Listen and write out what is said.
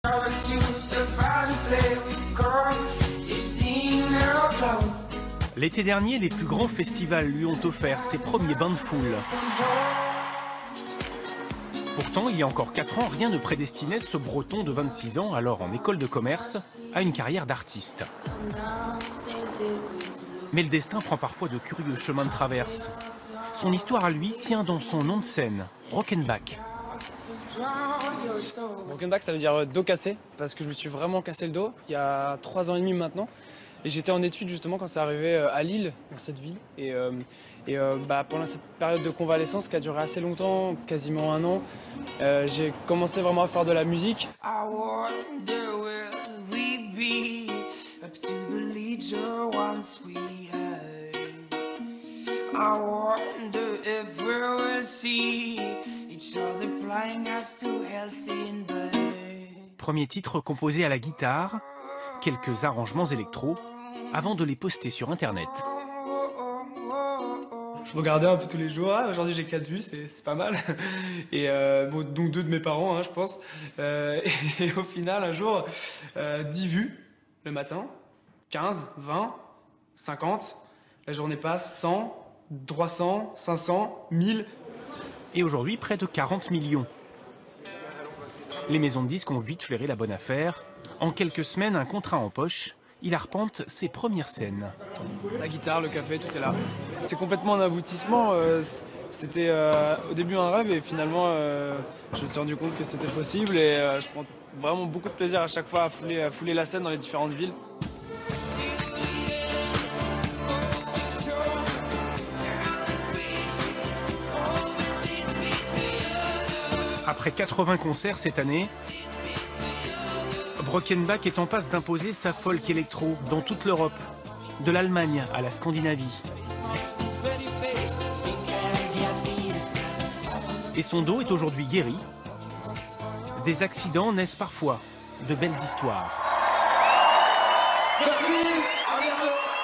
L'été dernier, les plus grands festivals lui ont offert ses premiers bains de foule. Pourtant, il y a encore 4 ans, rien ne prédestinait ce Breton de 26 ans, alors en école de commerce, à une carrière d'artiste. Mais le destin prend parfois de curieux chemins de traverse. Son histoire à lui tient dans son nom de scène, Brokenback. Brokenback, ça veut dire dos cassé, parce que je me suis vraiment cassé le dos il y a 3 ans et demi maintenant. Et j'étais en études justement quand c'est arrivé à Lille, dans cette ville. Et pendant cette période de convalescence qui a duré assez longtemps, quasiment 1 an, j'ai commencé vraiment à faire de la musique. Premier titre composé à la guitare, quelques arrangements électro, avant de les poster sur Internet. Je regardais un peu tous les jours. Ah, aujourd'hui j'ai 4 vues, c'est pas mal. Et donc 2 de mes parents, hein, je pense. Et au final, un jour, 10 vues le matin, 15, 20, 50. La journée passe, 100, 300, 500, 1000. Et aujourd'hui, près de 40 millions. Les maisons de disques ont vite flairé la bonne affaire. En quelques semaines, un contrat en poche, il arpente ses premières scènes. La guitare, le café, tout est là. C'est complètement un aboutissement. C'était au début un rêve et finalement, je me suis rendu compte que c'était possible. Et je prends vraiment beaucoup de plaisir à chaque fois à fouler la scène dans les différentes villes. Après 80 concerts cette année, Brokenback est en passe d'imposer sa folk électro dans toute l'Europe, de l'Allemagne à la Scandinavie. Et son dos est aujourd'hui guéri. Des accidents naissent parfois de belles histoires. Merci, à bientôt.